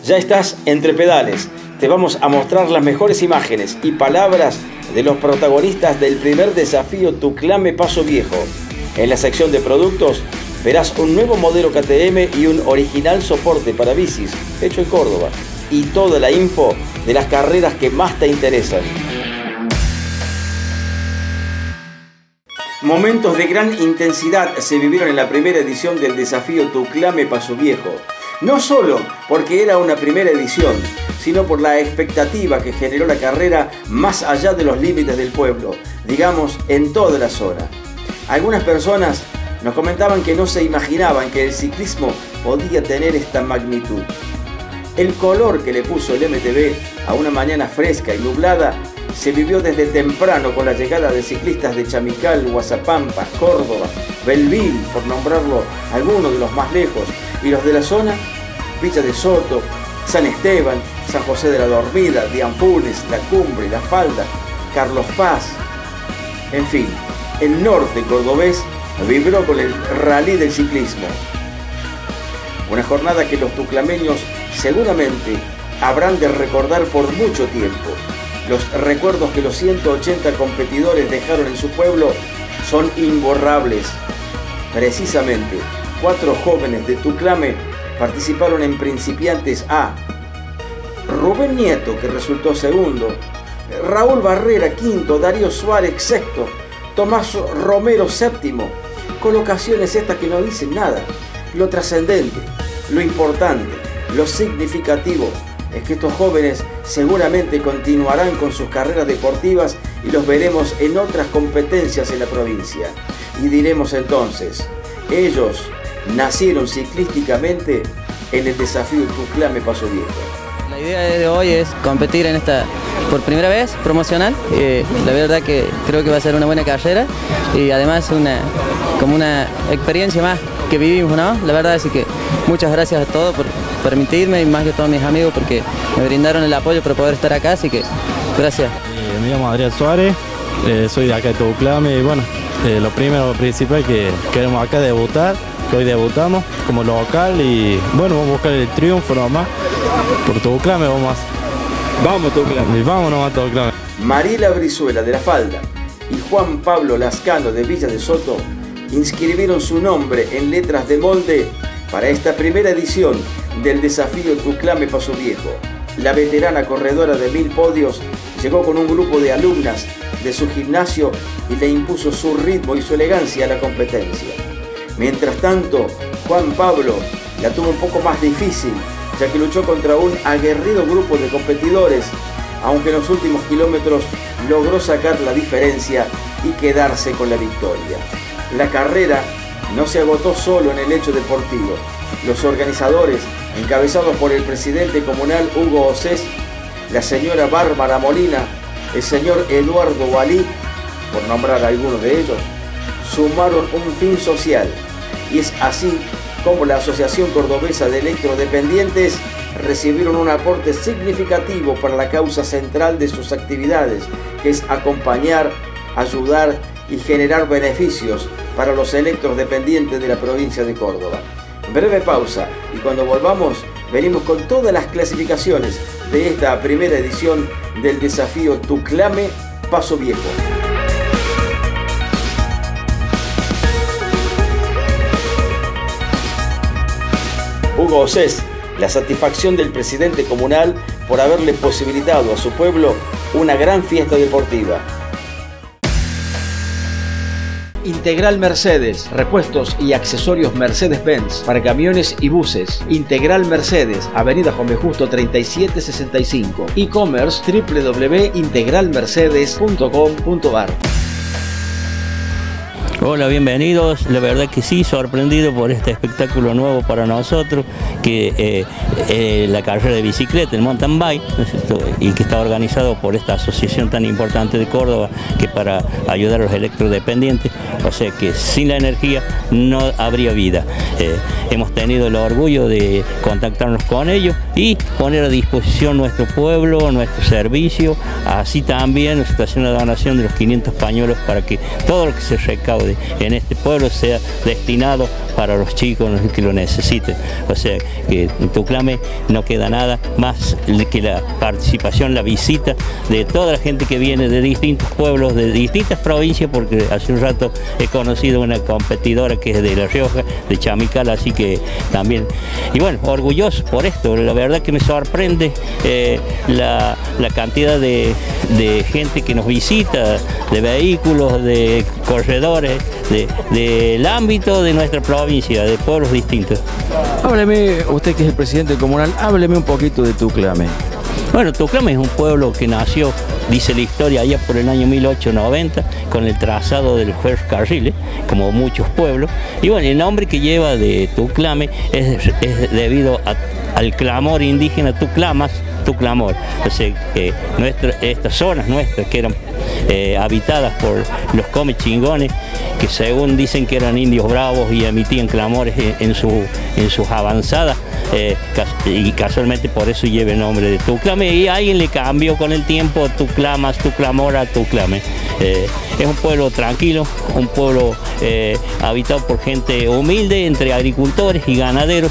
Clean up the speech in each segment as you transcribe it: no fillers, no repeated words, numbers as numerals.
Ya estás entre pedales. Te vamos a mostrar las mejores imágenes y palabras de los protagonistas del primer desafío Tuclame Paso Viejo. En la sección de productos verás un nuevo modelo KTM y un original soporte para bicis hecho en Córdoba. Y toda la info de las carreras que más te interesan. Momentos de gran intensidad se vivieron en la primera edición del desafío Tuclame Paso Viejo. No solo porque era una primera edición, sino por la expectativa que generó la carrera más allá de los límites del pueblo, digamos en toda la zona. Algunas personas nos comentaban que no se imaginaban que el ciclismo podía tener esta magnitud. El color que le puso el MTB a una mañana fresca y nublada se vivió desde temprano con la llegada de ciclistas de Chamical, Guazapampa, Córdoba, Belville, por nombrarlo algunos de los más lejos, y los de la zona, Villa de Soto, San Esteban, San José de la Dormida, Dianfunes, La Cumbre, La Falda, Carlos Paz. En fin, el norte cordobés vibró con el rally del ciclismo. Una jornada que los tuclameños seguramente habrán de recordar por mucho tiempo. Los recuerdos que los 180 competidores dejaron en su pueblo son imborrables. Precisamente, 4 jóvenes de Tuclame participaron en Principiantes A. Rubén Nieto, que resultó segundo, Raúl Barrera quinto, Darío Suárez sexto, Tomás Romero séptimo. Colocaciones estas que no dicen nada. Lo trascendente, lo importante, lo significativo es que estos jóvenes seguramente continuarán con sus carreras deportivas y los veremos en otras competencias en la provincia. Y diremos entonces, ellos nacieron ciclísticamente en el desafío Tuclame Paso Viejo. La idea de hoy es competir en esta, por primera vez, promocional. La verdad que creo que va a ser una buena carrera y además como una experiencia más que vivimos, ¿no? La verdad, así que muchas gracias a todos por permitirme y más que todos mis amigos porque me brindaron el apoyo para poder estar acá, así que gracias. Me llamo Adrián Suárez, soy de acá de Tuclame y bueno, lo primero, lo principal que queremos acá debutar, que hoy debutamos como local y bueno, vamos a buscar el triunfo nomás, por Tuclame vamos Tuclame. Y vamos nomás a Tuclame. Mariela Brizuela de La Falda y Juan Pablo Lascano de Villa de Soto inscribieron su nombre en letras de molde para esta primera edición del desafío Tuclame Paso Viejo. La veterana corredora de 1000 podios llegó con un grupo de alumnas de su gimnasio y le impuso su ritmo y su elegancia a la competencia. Mientras tanto, Juan Pablo la tuvo un poco más difícil, ya que luchó contra un aguerrido grupo de competidores, aunque en los últimos kilómetros logró sacar la diferencia y quedarse con la victoria. La carrera no se agotó solo en el hecho deportivo. Los organizadores, encabezados por el presidente comunal Hugo Osés, la señora Bárbara Molina, el señor Eduardo Walí, por nombrar a algunos de ellos, sumaron un fin social. Y es así como la Asociación Cordobesa de Electrodependientes recibieron un aporte significativo para la causa central de sus actividades, que es acompañar, ayudar y generar beneficios para los electrodependientes de la provincia de Córdoba. Breve pausa y cuando volvamos venimos con todas las clasificaciones de esta primera edición del desafío Tuclame Paso Viejo. Hugo Osés, la satisfacción del presidente comunal por haberle posibilitado a su pueblo una gran fiesta deportiva. Integral Mercedes, repuestos y accesorios Mercedes-Benz para camiones y buses. Integral Mercedes, Avenida Juan B. Justo 3765. E-commerce www.integralmercedes.com.ar. Hola, bienvenidos. La verdad que sí, sorprendido por este espectáculo nuevo para nosotros, que la carrera de bicicleta, el mountain bike, y que está organizado por esta asociación tan importante de Córdoba, que para ayudar a los electrodependientes, o sea que sin la energía no habría vida. Hemos tenido el orgullo de contactarnos con ellos y poner a disposición nuestro pueblo, nuestro servicio, así también se está haciendo una donación de los 500 pañuelos para que todo lo que se recaude en este pueblo sea destinado para los chicos que lo necesiten. O sea que en Tuclame no queda nada más que la participación, la visita de toda la gente que viene de distintos pueblos, de distintas provincias, porque hace un rato he conocido una competidora que es de La Rioja, de Chamical, así que también, y bueno, orgulloso por esto. La verdad que me sorprende la cantidad de gente que nos visita, de vehículos, de corredores, del ámbito de nuestra provincia, de pueblos distintos. Hábleme, usted que es el presidente comunal, hábleme un poquito de Tuclame. Bueno, Tuclame es un pueblo que nació, dice la historia, allá por el año 1890, con el trazado de los ferrocarriles, como muchos pueblos. Y bueno, el nombre que lleva de Tuclame es debido al clamor indígena Tuclamas, tu clamor. Entonces, estas zonas nuestras que eran habitadas por los comechingones, que según dicen que eran indios bravos y emitían clamores en sus avanzadas, y casualmente por eso lleva el nombre de Tuclame, y alguien le cambió con el tiempo Tuclamas, Tuclamora, Tuclame. Es un pueblo tranquilo, un pueblo habitado por gente humilde, entre agricultores y ganaderos,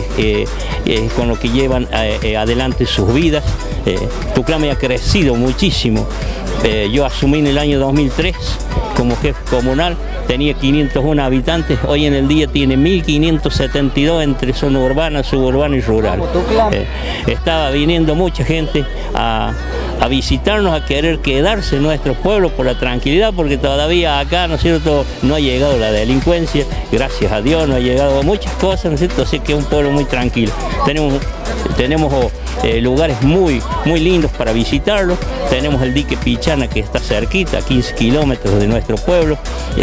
con lo que llevan adelante sus vidas. Tuclame ha crecido muchísimo. Yo asumí en el año 2003 como jefe comunal, tenía 501 habitantes, hoy en el día tiene 1572 entre zona urbana, suburbana y rural. Estaba viniendo mucha gente a visitarnos, a querer quedarse en nuestro pueblo por la tranquilidad, porque todavía acá, ¿no es cierto?, no ha llegado la delincuencia, gracias a Dios no ha llegado muchas cosas, ¿no es cierto?, así que es un pueblo muy tranquilo. Tenemos lugares muy lindos para visitarlo. Tenemos el dique Pichana, que está cerquita, a 15 kilómetros de nuestro pueblo,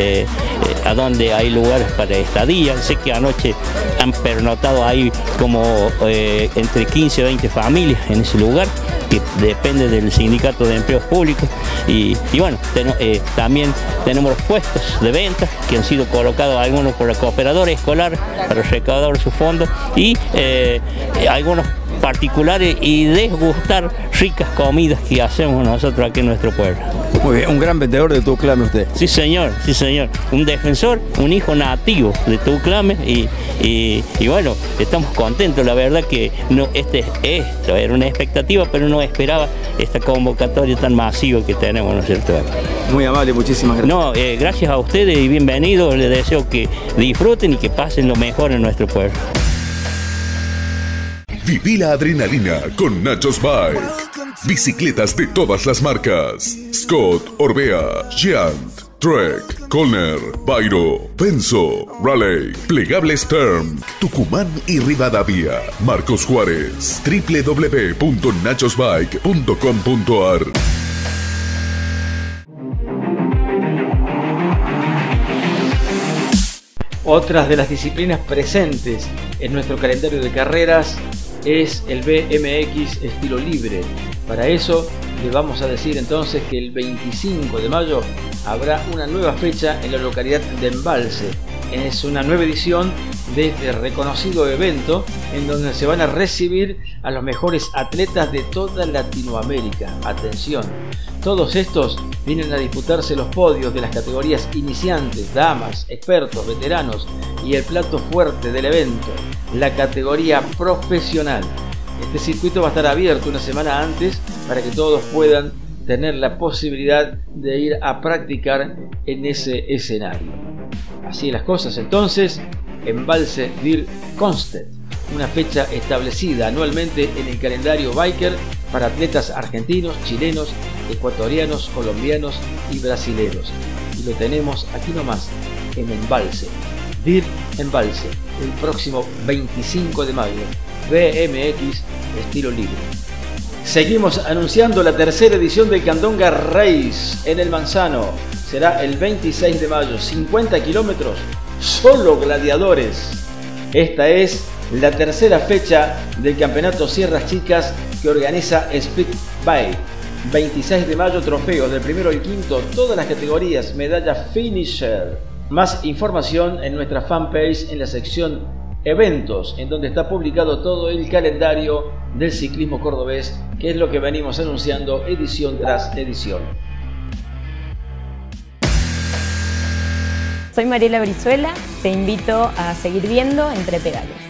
a donde hay lugares para estadía. Sé que anoche han pernotado ahí como entre 15 y 20 familias en ese lugar, que depende del Sindicato de Empleos Públicos. Y bueno, también tenemos los puestos de venta que han sido colocados algunos por la cooperadora escolar para recaudar sus fondos, y algunos particulares, y degustar ricas comidas que hacemos nosotros aquí en nuestro pueblo. Muy bien, un gran vendedor de Tuclame usted. Sí señor, un defensor, un hijo nativo de Tuclame, y bueno, estamos contentos. La verdad que esto era una expectativa, pero no esperaba esta convocatoria tan masiva que tenemos, ¿no es cierto? Muy amable, muchísimas gracias. No, gracias a ustedes y bienvenidos. Les deseo que disfruten y que pasen lo mejor en nuestro pueblo. Viví la adrenalina con Nachos Bike. Bicicletas de todas las marcas: Scott, Orbea, Giant, Trek, Colner, Bairo, Penso, Raleigh, Plegables Term, Tucumán y Rivadavia. Marcos Juárez. www.nachosbike.com.ar. Otras de las disciplinas presentes en nuestro calendario de carreras es el BMX estilo libre. Para eso le vamos a decir entonces que el 25 de mayo habrá una nueva fecha en la localidad de Embalse. Es una nueva edición de este reconocido evento en donde se van a recibir a los mejores atletas de toda Latinoamérica. Atención, todos estos vienen a disputarse los podios de las categorías iniciantes, damas, expertos, veteranos y el plato fuerte del evento, la categoría profesional. Este circuito va a estar abierto una semana antes para que todos puedan tener la posibilidad de ir a practicar en ese escenario. Así las cosas entonces, Embalse Dir Constet, una fecha establecida anualmente en el calendario biker para atletas argentinos, chilenos, ecuatorianos, colombianos y brasileños. Y lo tenemos aquí nomás, en Embalse. Dir Embalse, el próximo 25 de mayo, BMX estilo libre. Seguimos anunciando la tercera edición del Candonga Race en el Manzano. Será el 26 de mayo, 50 kilómetros, solo gladiadores. Esta es la tercera fecha del Campeonato Sierras Chicas que organiza Speed Bike. 26 de mayo, trofeos del primero al quinto, todas las categorías, medalla finisher. Más información en nuestra fanpage en la sección eventos, en donde está publicado todo el calendario del ciclismo cordobés, que es lo que venimos anunciando edición tras edición. Soy Mariela Brizuela, te invito a seguir viendo Entre Pedales.